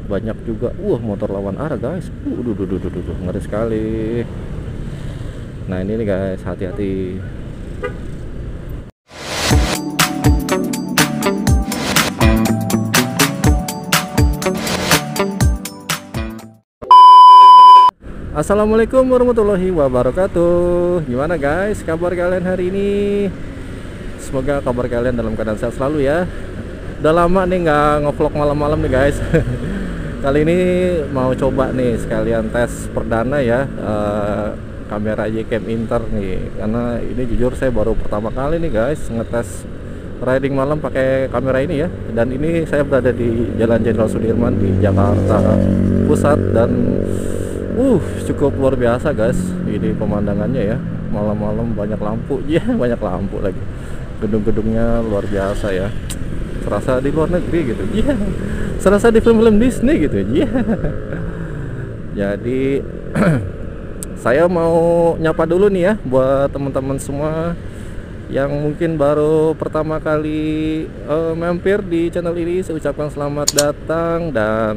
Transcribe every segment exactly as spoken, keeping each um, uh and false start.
banyak juga. Wah, motor lawan arah guys. Uh, duh, duh, duh, duh, duh, ngeri sekali. Nah ini nih guys, hati-hati. Assalamualaikum warahmatullahi wabarakatuh. Gimana guys kabar kalian hari ini? Semoga kabar kalian dalam keadaan sehat selalu ya. Udah lama nih nggak ngevlog malam-malam nih guys. Kali ini mau coba nih sekalian tes perdana ya, uh, kamera Ycam Inter nih. Karena ini jujur saya baru pertama kali nih guys ngetes riding malam pakai kamera ini ya. Dan ini saya berada di Jalan Jenderal Sudirman di Jakarta Pusat, dan Uh, cukup luar biasa guys. Ini pemandangannya ya. Malam-malam banyak lampu. Ya, yeah, banyak lampu lagi. Gedung-gedungnya luar biasa ya. Serasa di luar negeri gitu. Ya, yeah. Serasa di film-film Disney gitu. Ya, yeah. Jadi saya mau nyapa dulu nih ya buat teman-teman semua yang mungkin baru pertama kali uh, mampir di channel ini. Saya ucapkan selamat datang dan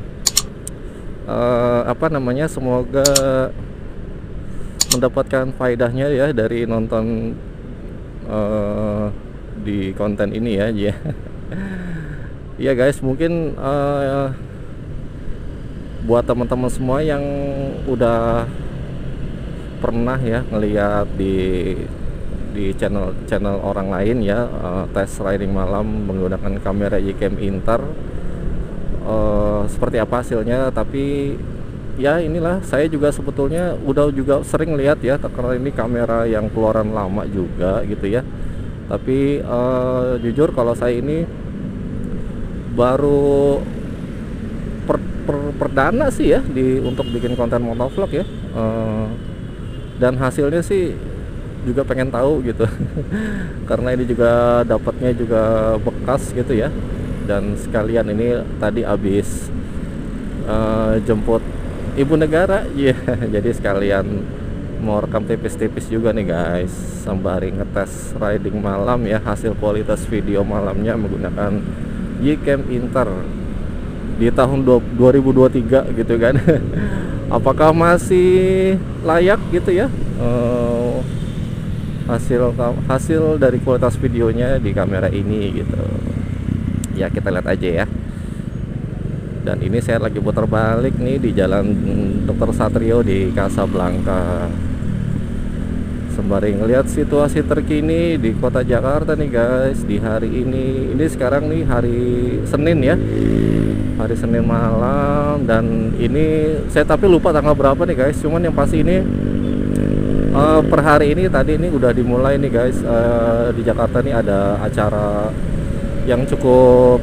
Uh, apa namanya, semoga mendapatkan faedahnya ya dari nonton uh, di konten ini ya. Ya yeah. guys, mungkin uh, buat teman-teman semua yang udah pernah ya ngeliat di di channel channel orang lain ya, uh, tes riding malam menggunakan kamera Ycam Inter, Uh, seperti apa hasilnya. Tapi ya inilah, saya juga sebetulnya udah juga sering lihat ya, karena ini kamera yang keluaran lama juga gitu ya. Tapi uh, jujur kalau saya ini baru per, per, perdana sih ya di untuk bikin konten motovlog ya, uh, dan hasilnya sih juga pengen tahu gitu. Karena ini juga dapatnya juga bekas gitu ya. Dan sekalian ini tadi habis uh, jemput ibu negara ya, yeah. Jadi sekalian mau rekam tipis-tipis juga nih guys, sembari ngetes riding malam ya, hasil kualitas video malamnya menggunakan Ycam Inter di tahun dua ribu dua puluh tiga gitu kan. Apakah masih layak gitu ya uh, hasil hasil dari kualitas videonya di kamera ini gitu ya. Kita lihat aja ya. Dan ini saya lagi putar balik nih di Jalan Dokter Satrio di Kasablanka, sembari ngelihat situasi terkini di kota Jakarta nih guys di hari ini. Ini sekarang nih hari Senin ya, hari Senin malam. Dan ini saya tapi lupa tanggal berapa nih guys, cuman yang pasti ini uh, per hari ini tadi ini udah dimulai nih guys. Uh, di Jakarta nih ada acara yang cukup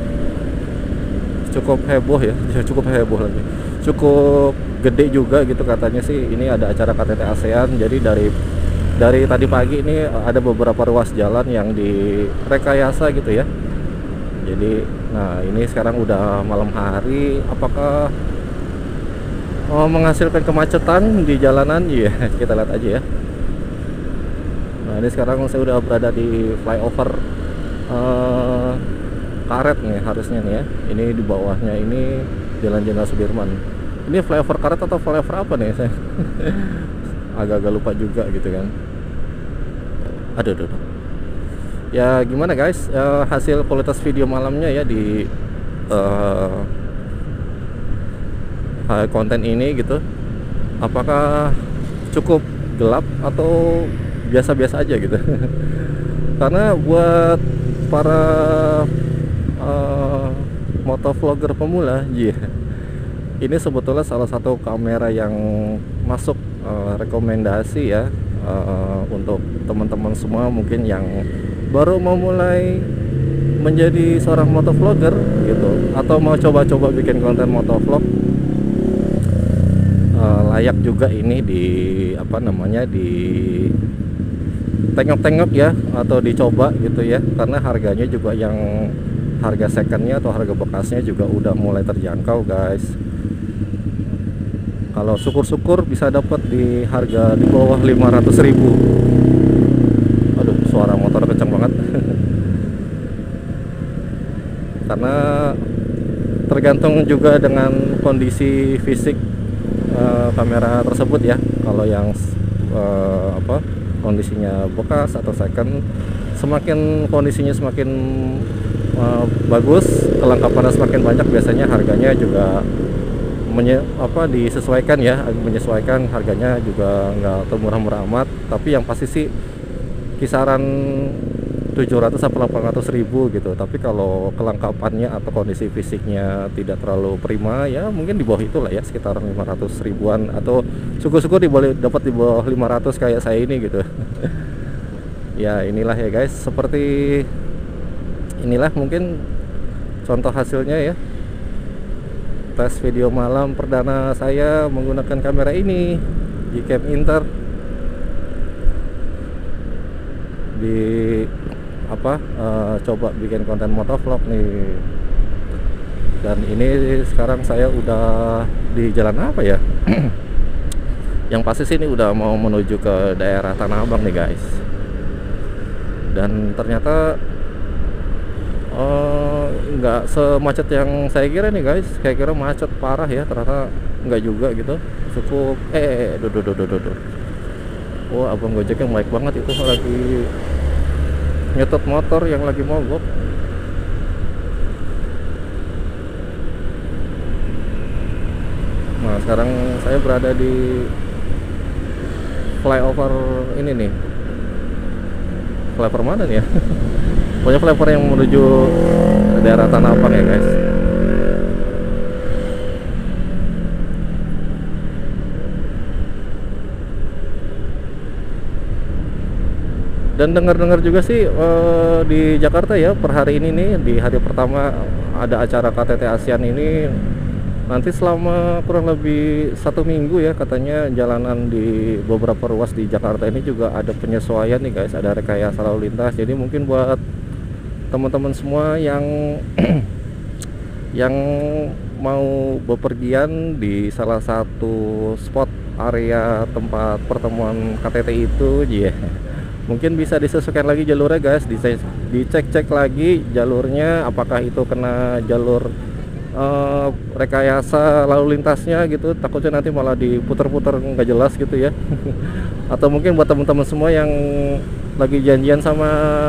cukup heboh ya, cukup heboh lagi, cukup gede juga gitu katanya sih. Ini ada acara K T T ASEAN. Jadi dari dari tadi pagi ini ada beberapa ruas jalan yang direkayasa gitu ya. Jadi nah ini sekarang udah malam hari, apakah oh, menghasilkan kemacetan di jalanan? Iya, yeah, kita lihat aja ya. Nah ini sekarang saya udah berada di flyover Uh, karet nih harusnya nih ya. Ini di bawahnya ini Jalan Jenderal Sudirman. Ini flyover karet atau flyover apa nih saya? Agak-agak lupa juga gitu kan. Aduh, aduh, aduh. Ya gimana guys, uh, hasil kualitas video malamnya ya di uh, konten ini gitu. Apakah cukup gelap atau biasa-biasa aja gitu? Karena buat para uh, motovlogger pemula, yeah, ini sebetulnya salah satu kamera yang masuk uh, rekomendasi ya, uh, untuk teman-teman semua mungkin yang baru mau mulai menjadi seorang motovlogger gitu, atau mau coba-coba bikin konten motovlog. Uh, layak juga ini di apa namanya di tengok-tengok ya, atau dicoba gitu ya, karena harganya juga yang harga secondnya atau harga bekasnya juga udah mulai terjangkau guys. Kalau syukur-syukur bisa dapat di harga di bawah lima ratus ribu. Aduh, suara motor kencang banget. Karena tergantung juga dengan kondisi fisik uh, kamera tersebut ya. Kalau yang uh, apa kondisinya bekas atau second, semakin kondisinya semakin uh, bagus, kelengkapannya semakin banyak, biasanya harganya juga menye, apa disesuaikan ya, menyesuaikan harganya juga nggak termurah-murah amat. Tapi yang pasti sih kisaran tujuh ratus sampai delapan ratus ribu gitu. Tapi kalau kelengkapannya atau kondisi fisiknya tidak terlalu prima ya, mungkin di bawah itu lah ya, sekitar lima ratus ribuan, atau syukur-syukur di boleh dapat di bawah lima ratus kayak saya ini gitu. Ya inilah ya guys, seperti inilah mungkin contoh hasilnya ya, tes video malam perdana saya menggunakan kamera ini, Gcam Inter, di apa uh, coba bikin konten motovlog nih. Dan ini sekarang saya udah di jalan apa ya? Yang pasti sih ini udah mau menuju ke daerah Tanah Abang nih guys. Dan ternyata uh, nggak semacet yang saya kira nih guys. Saya kira macet parah ya, ternyata nggak juga gitu. Cukup eh duh duh duh duh duh. Oh, abang Gojeknya baik banget, itu lagi nyetot motor yang lagi mogok. Nah sekarang saya berada di flyover ini nih, flyover mana nih ya? Pokoknya flyover yang menuju daerah Tanah Abang ya guys. Dan dengar-dengar juga sih eh, di Jakarta ya, per hari ini nih, di hari pertama ada acara K T T ASEAN ini, nanti selama kurang lebih satu minggu ya, katanya jalanan di beberapa ruas di Jakarta ini juga ada penyesuaian nih guys, ada rekayasa lalu lintas. Jadi mungkin buat teman-teman semua yang yang mau bepergian di salah satu spot area tempat pertemuan K T T itu ya, yeah, mungkin bisa disesuaikan lagi jalurnya guys, dicek-cek lagi jalurnya apakah itu kena jalur uh, rekayasa lalu lintasnya gitu. Takutnya nanti malah diputar-putar nggak jelas gitu ya. Atau mungkin buat teman-teman semua yang lagi janjian sama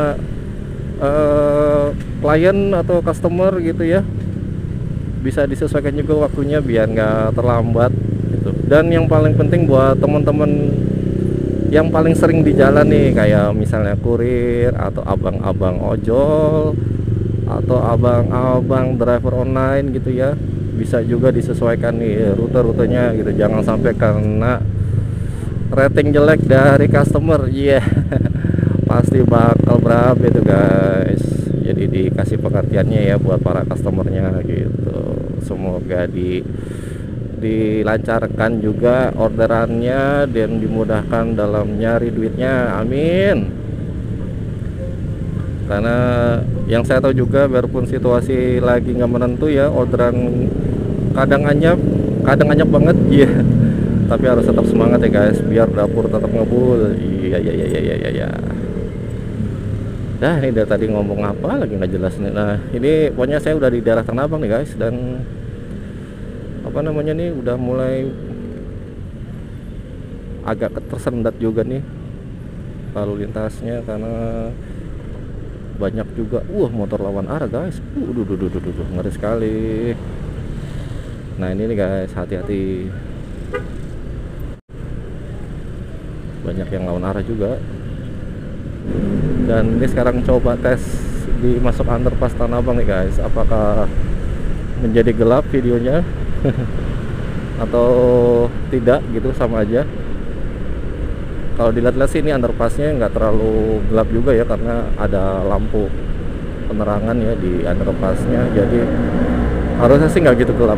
uh, klien atau customer gitu ya, bisa disesuaikan juga waktunya biar nggak terlambat gitu. Dan yang paling penting buat teman-teman yang paling sering di jalan nih, kayak misalnya kurir atau abang-abang ojol atau abang-abang driver online gitu ya, bisa juga disesuaikan nih rute-rutenya gitu. Jangan sampai kena rating jelek dari customer, iya. Yeah. Pasti bakal berapa itu guys. Jadi dikasih pengertiannya ya buat para customernya gitu. Semoga di dilancarkan juga orderannya dan dimudahkan dalam nyari duitnya, amin. Karena yang saya tahu juga, biarpun situasi lagi nggak menentu ya, orderan kadang anyap kadang anyap banget ya, yeah. Tapi harus tetap semangat ya guys, biar dapur tetap ngebul. Iya iya iya iya iya ya. Dah, ini dari tadi ngomong apa lagi nggak jelas nih. Nah ini pokoknya saya udah di daerah Tanah Abang nih guys, dan apa namanya nih, udah mulai agak tersendat juga nih lalu lintasnya, karena banyak juga wah motor lawan arah guys. Uh, duh, duh, duh, duh, duh, ngeri sekali. Nah ini nih guys, hati-hati, banyak yang lawan arah juga. Dan ini sekarang coba tes di masuk underpass Tanah Abang nih guys, apakah menjadi gelap videonya atau tidak gitu, sama aja. Kalau dilihat-lihat sih ini underpassnya nggak terlalu gelap juga ya, karena ada lampu penerangan ya di underpassnya, jadi harusnya sih nggak gitu gelap.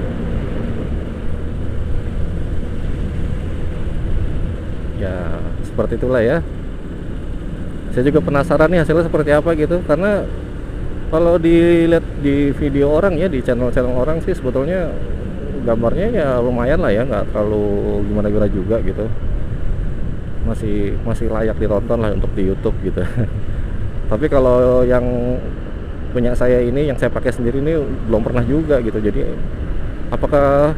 Ya seperti itulah ya. Saya juga penasaran nih hasilnya seperti apa gitu, karena kalau dilihat di video orang ya, di channel-channel orang sih sebetulnya gambarnya ya lumayan lah ya, nggak terlalu gimana-gimana juga gitu, masih masih layak ditonton lah untuk di YouTube gitu. Tapi kalau yang punya saya ini yang saya pakai sendiri ini belum pernah juga gitu. Jadi apakah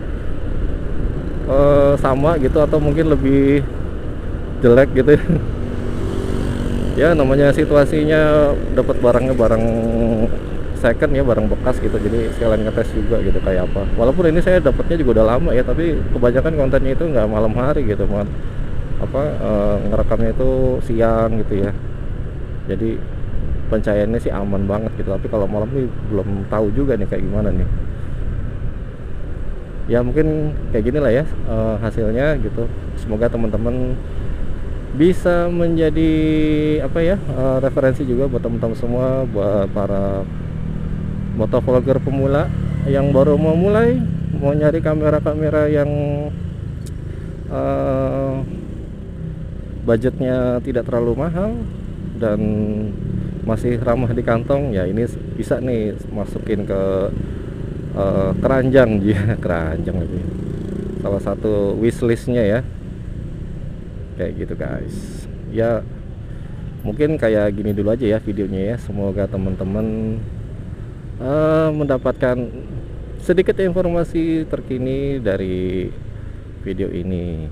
uh, sama gitu atau mungkin lebih jelek gitu ya. Ya namanya situasinya dapat barangnya barang second ya, barang bekas gitu, jadi sekalian ngetes juga gitu kayak apa. Walaupun ini saya dapatnya juga udah lama ya, tapi kebanyakan kontennya itu nggak malam hari gitu, mal apa uh, ngerekamnya itu siang gitu ya. Jadi pencahayaannya sih aman banget gitu, tapi kalau malam nih belum tahu juga nih kayak gimana nih. Ya mungkin kayak gini lah ya uh, hasilnya gitu. Semoga teman-teman bisa menjadi apa ya uh, referensi juga buat teman-teman semua, buat para motovlogger pemula yang baru mau mulai, mau nyari kamera-kamera yang uh, budgetnya tidak terlalu mahal dan masih ramah di kantong. Ya ini bisa nih masukin ke uh, keranjang ya, keranjang itu salah satu wishlistnya ya, kayak gitu guys. Ya mungkin kayak gini dulu aja ya videonya ya. Semoga teman-teman uh, mendapatkan sedikit informasi terkini dari video ini.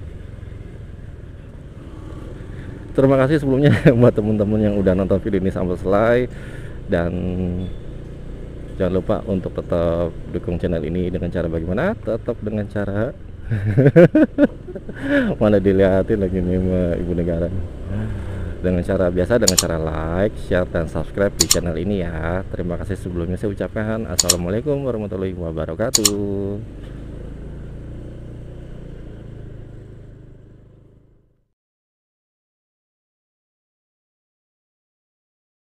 Terima kasih sebelumnya buat teman-teman yang udah nonton video ini sampai selesai, dan jangan lupa untuk tetap dukung channel ini dengan cara bagaimana? Tetap dengan cara mana dilihatin lagi nih ibu negara, dengan cara biasa, dengan cara like, share, dan subscribe di channel ini ya. Terima kasih sebelumnya saya ucapkan assalamualaikum warahmatullahi wabarakatuh.